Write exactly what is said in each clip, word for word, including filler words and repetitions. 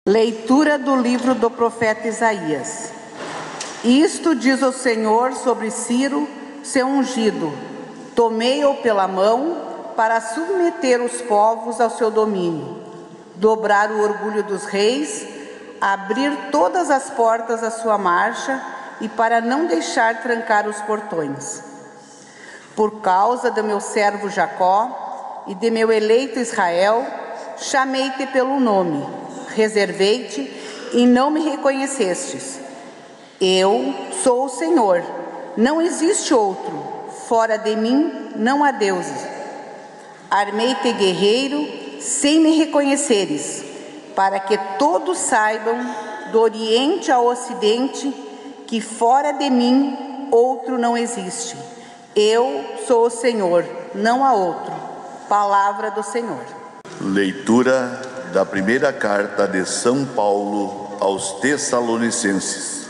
Leitura do livro do profeta Isaías. Isto diz o Senhor sobre Ciro, seu ungido: tomei-o pela mão para submeter os povos ao seu domínio, dobrar o orgulho dos reis, abrir todas as portas à sua marcha e para não deixar trancar os portões. Por causa do meu servo Jacó e de meu eleito Israel, chamei-te pelo nome, reservei-te e não me reconhecestes. Eu sou o Senhor, não existe outro, fora de mim não há deuses. Armei-te guerreiro, sem me reconheceres, para que todos saibam, do Oriente ao Ocidente, que fora de mim outro não existe. Eu sou o Senhor, não há outro. Palavra do Senhor. Leitura da primeira carta de São Paulo aos Tessalonicenses.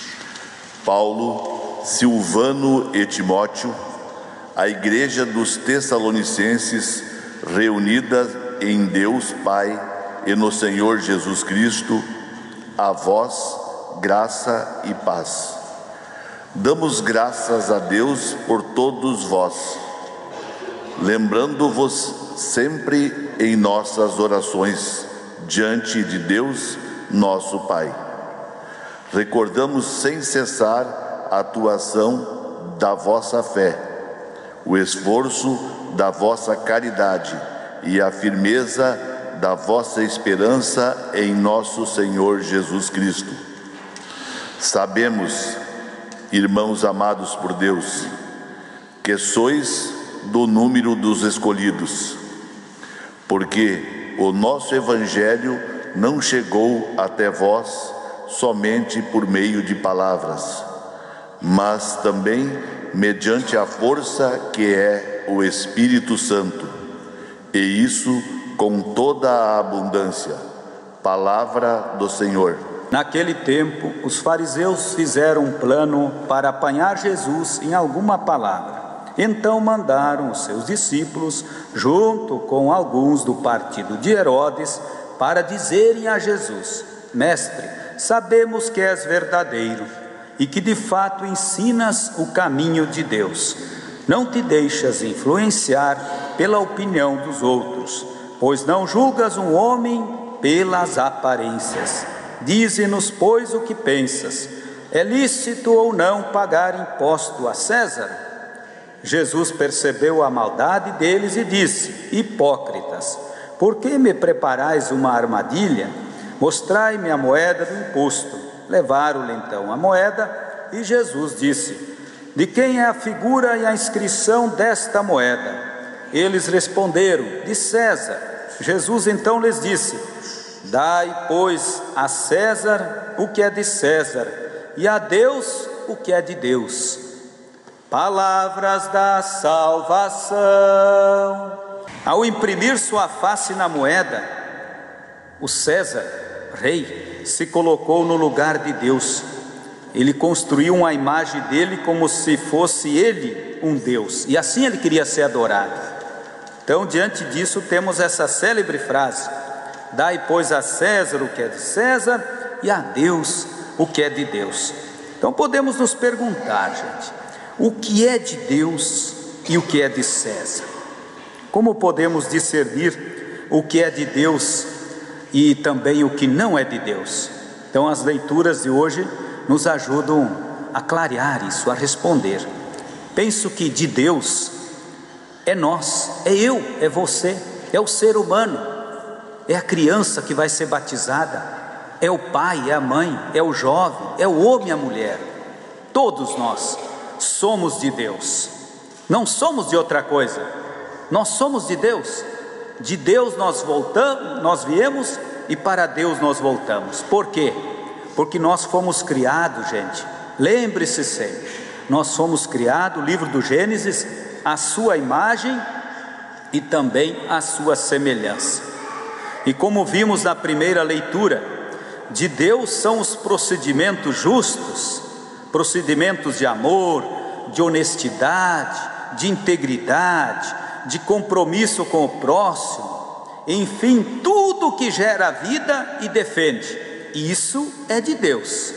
Paulo, Silvano e Timóteo, a igreja dos Tessalonicenses, reunida em Deus Pai e no Senhor Jesus Cristo, a vós graça e paz. Damos graças a Deus por todos vós, lembrando-vos sempre em nossas orações diante de Deus, nosso Pai. Recordamos sem cessar a atuação da vossa fé, o esforço da vossa caridade e a firmeza da vossa esperança em nosso Senhor Jesus Cristo. Sabemos, irmãos amados por Deus, que sois do número dos escolhidos, porque o nosso Evangelho não chegou até vós somente por meio de palavras, mas também mediante a força que é o Espírito Santo, e isso com toda a abundância. Palavra do Senhor. Naquele tempo, os fariseus fizeram um plano para apanhar Jesus em alguma palavra. Então mandaram os seus discípulos, junto com alguns do partido de Herodes, para dizerem a Jesus: Mestre, sabemos que és verdadeiro e que de fato ensinas o caminho de Deus. Não te deixas influenciar pela opinião dos outros, pois não julgas um homem pelas aparências. Dize-nos, pois, o que pensas. É lícito ou não pagar imposto a César? Jesus percebeu a maldade deles e disse: Hipócritas, por que me preparais uma armadilha? Mostrai-me a moeda do imposto. Levaram-lhe então a moeda, e Jesus disse: De quem é a figura e a inscrição desta moeda? Eles responderam: De César. Jesus então lhes disse: Dai, pois, a César o que é de César, e a Deus o que é de Deus. Palavras da salvação. Ao imprimir sua face na moeda, o César, rei, se colocou no lugar de Deus. Ele construiu uma imagem dele como se fosse ele um Deus, e assim ele queria ser adorado. Então, diante disso, temos essa célebre frase: Dai, pois, a César o que é de César, e a Deus o que é de Deus. Então podemos nos perguntar, gente, o que é de Deus e o que é de César? Como podemos discernir o que é de Deus e também o que não é de Deus? Então as leituras de hoje nos ajudam a clarear isso, a responder. Penso que de Deus é nós, é eu, é você, é o ser humano, é a criança que vai ser batizada, é o pai, é a mãe, é o jovem, é o homem e a mulher. Todos nós somos de Deus, não somos de outra coisa. Nós somos de Deus. De Deus nós voltamos, nós viemos, e para Deus nós voltamos. Por quê? Porque nós fomos criados, gente, lembre-se sempre, nós fomos criados, livro do Gênesis, a sua imagem e também a sua semelhança. E como vimos na primeira leitura, de Deus são os procedimentos justos, procedimentos de amor, de honestidade, de integridade, de compromisso com o próximo, enfim, tudo tudo que gera vida e defende. Isso é de Deus.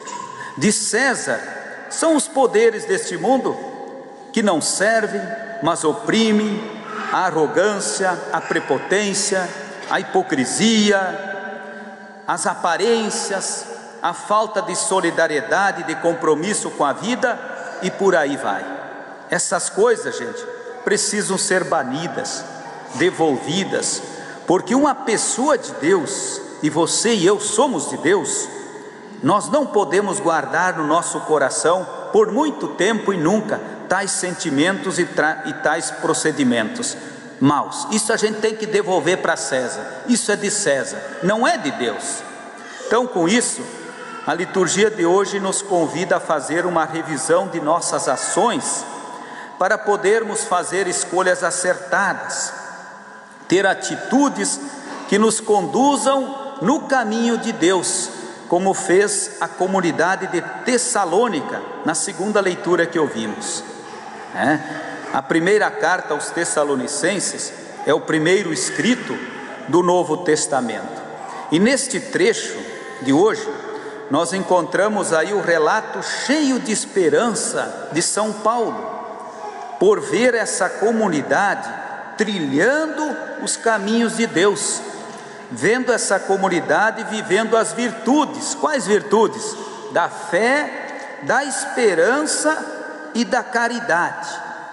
De César são os poderes deste mundo que não servem, mas oprimem, a arrogância, a prepotência, a hipocrisia, as aparências, a falta de solidariedade, de compromisso com a vida, e por aí vai. Essas coisas, gente, precisam ser banidas, devolvidas, porque uma pessoa de Deus, e você e eu somos de Deus, nós não podemos guardar no nosso coração por muito tempo e nunca tais sentimentos e, e tais procedimentos maus. Isso a gente tem que devolver para César. Isso é de César, não é de Deus. Então, com isso, a liturgia de hoje nos convida a fazer uma revisão de nossas ações para podermos fazer escolhas acertadas, ter atitudes que nos conduzam no caminho de Deus, como fez a comunidade de Tessalônica na segunda leitura que ouvimos. É. A primeira carta aos Tessalonicenses é o primeiro escrito do Novo Testamento, e neste trecho de hoje nós encontramos aí o relato cheio de esperança de São Paulo, por ver essa comunidade trilhando os caminhos de Deus, vendo essa comunidade vivendo as virtudes. Quais virtudes? Da fé, da esperança e da caridade.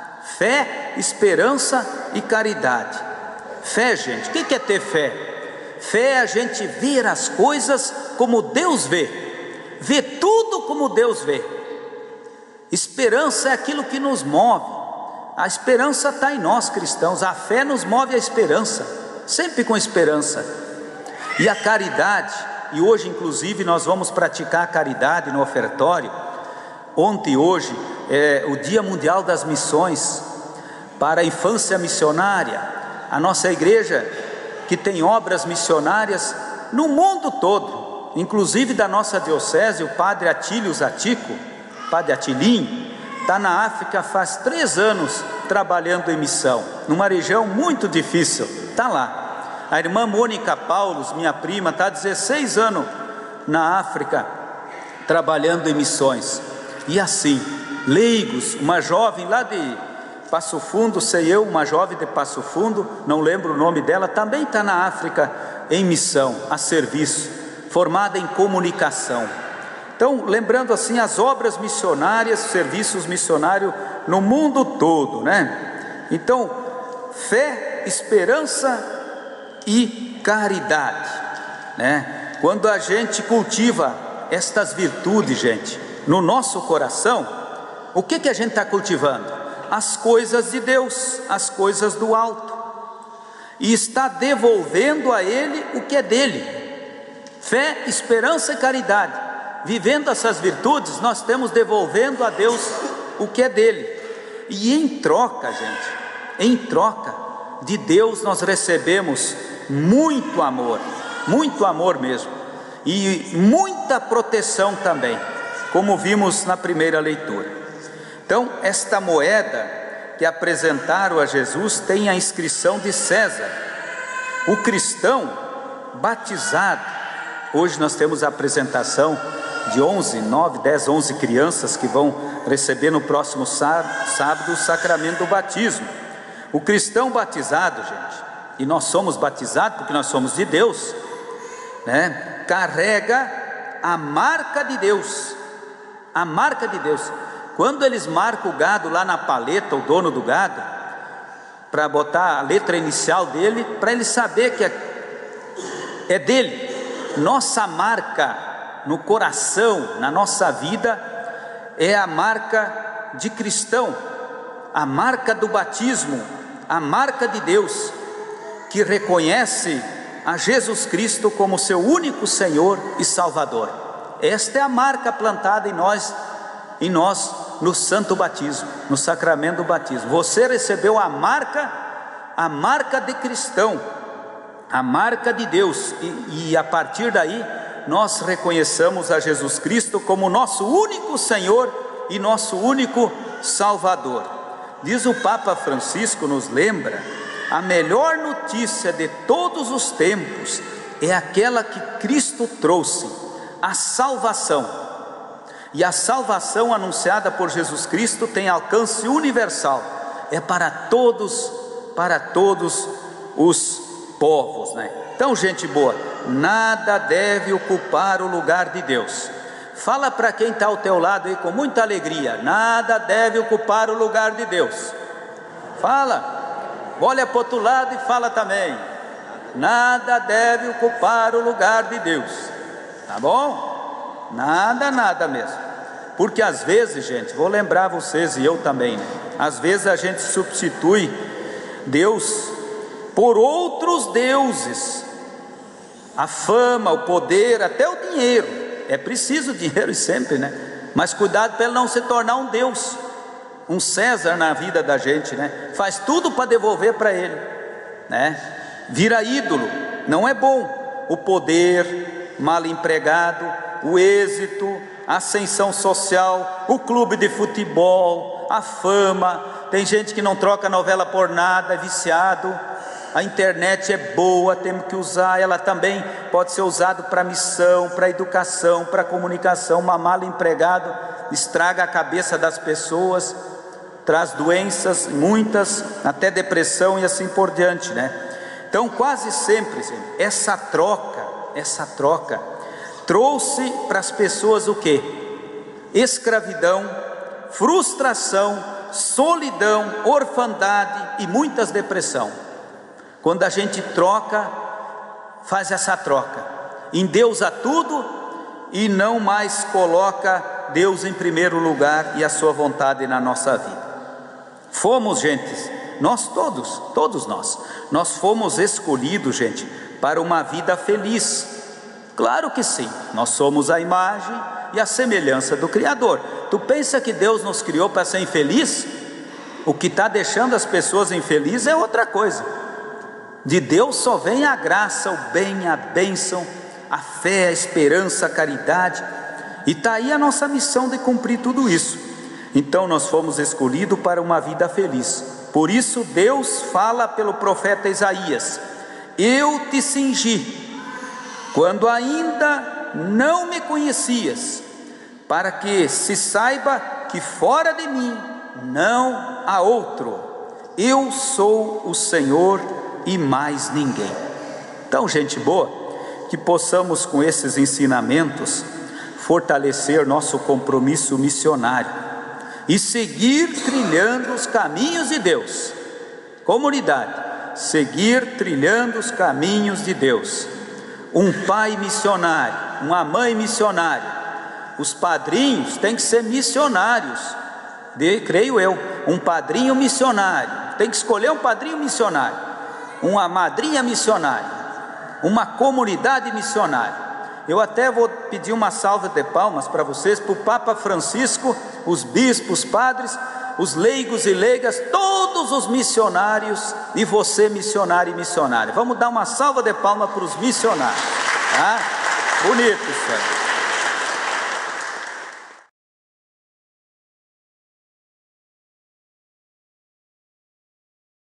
Fé, esperança e caridade. Fé, gente, o que é ter fé? Fé é a gente ver as coisas como Deus vê, ver tudo como Deus vê. Esperança é aquilo que nos move. A esperança está em nós cristãos, a fé nos move a esperança, sempre com esperança. E a caridade, e hoje inclusive nós vamos praticar a caridade no ofertório. Ontem e hoje é o Dia Mundial das Missões para a infância missionária. A nossa igreja, que tem obras missionárias no mundo todo, inclusive da nossa diocese, o padre Atílio Zatico, padre Atilinho, está na África faz três anos trabalhando em missão, numa região muito difícil, está lá. A irmã Mônica Paulos, minha prima, está há dezesseis anos na África, trabalhando em missões. E assim, leigos, uma jovem lá de Passo Fundo, sei eu, uma jovem de Passo Fundo, não lembro o nome dela, também está na África em missão, a serviço, formada em comunicação. Então, lembrando assim as obras missionárias, serviços missionários no mundo todo, né? Então, fé, esperança e caridade, né? Quando a gente cultiva estas virtudes, gente, no nosso coração, o que que a gente está cultivando? As coisas de Deus, as coisas do alto, e está devolvendo a Ele o que é dele. Fé, esperança e caridade. Vivendo essas virtudes, nós estamos devolvendo a Deus o que é dele. E em troca, gente, em troca de Deus nós recebemos muito amor, muito amor mesmo, e muita proteção também, como vimos na primeira leitura. Então, esta moeda que apresentaram a Jesus tem a inscrição de César. O cristão batizado, hoje nós temos a apresentação de onze, nove, dez, onze crianças que vão receber no próximo sábado o sacramento do batismo. O cristão batizado, gente, e nós somos batizados porque nós somos de Deus, né? Carrega a marca de Deus, a marca de Deus. Quando eles marcam o gado lá na paleta, o dono do gado, para botar a letra inicial dele, para ele saber que é, é dele. Nossa marca no coração, na nossa vida, é a marca de cristão, a marca do batismo, a marca de Deus, que reconhece a Jesus Cristo como seu único Senhor e Salvador. Esta é a marca plantada em nós, em nós no santo batismo, no sacramento do batismo. Você recebeu a marca, a marca de cristão, a marca de Deus, e, e a partir daí nós reconheçamos a Jesus Cristo como nosso único Senhor e nosso único Salvador. Diz o Papa Francisco, nos lembra a melhor notícia de todos os tempos é aquela que Cristo trouxe, a salvação. E a salvação anunciada por Jesus Cristo tem alcance universal, é para todos, para todos os povos, né? Então, gente boa, nada deve ocupar o lugar de Deus. Fala para quem está ao teu lado aí com muita alegria: nada deve ocupar o lugar de Deus. Fala, olha para o outro lado e fala também: nada deve ocupar o lugar de Deus. Tá bom? Nada, nada mesmo. Porque às vezes, gente, vou lembrar vocês e eu também, né? Às vezes a gente substitui Deus por outros deuses, a fama, o poder, até o dinheiro. É preciso dinheiro sempre, né? Mas cuidado para ele não se tornar um Deus, um César na vida da gente, né? Faz tudo para devolver para ele, né? Vira ídolo, não é bom. O poder mal empregado, o êxito, a ascensão social, o clube de futebol, a fama. Tem gente que não troca novela por nada, é viciado. A internet é boa, temos que usar. Ela também pode ser usada para missão, para educação, para comunicação. Uma mal empregado estraga a cabeça das pessoas, traz doenças, muitas, até depressão e assim por diante, né? Então, quase sempre, gente, essa troca, essa troca trouxe para as pessoas o quê? Escravidão, frustração, solidão, orfandade e muitas depressão. Quando a gente troca, faz essa troca, endeusa tudo e não mais coloca Deus em primeiro lugar e a sua vontade na nossa vida. Fomos, gente, nós todos, todos nós, nós fomos escolhidos, gente, para uma vida feliz. Claro que sim, nós somos a imagem e a semelhança do Criador. Tu pensa que Deus nos criou para ser infeliz? O que está deixando as pessoas infelizes é outra coisa. De Deus só vem a graça, o bem, a bênção, a fé, a esperança, a caridade. E está aí a nossa missão de cumprir tudo isso. Então nós fomos escolhidos para uma vida feliz. Por isso Deus fala pelo profeta Isaías: eu te cingi, quando ainda não me conhecias, para que se saiba que fora de mim não há outro. Eu sou o Senhor e mais ninguém. Então, gente boa, que possamos com esses ensinamentos fortalecer nosso compromisso missionário e seguir trilhando os caminhos de Deus. Comunidade, seguir trilhando os caminhos de Deus. Um pai missionário, uma mãe missionária, os padrinhos têm que ser missionários, de, creio eu. Um padrinho missionário, tem que escolher um padrinho missionário, uma madrinha missionária, uma comunidade missionária. Eu até vou pedir uma salva de palmas para vocês, para o Papa Francisco, os bispos, padres, os leigos e leigas, todos os missionários, e você missionário e missionária. Vamos dar uma salva de palmas para os missionários, tá? Bonito isso aí.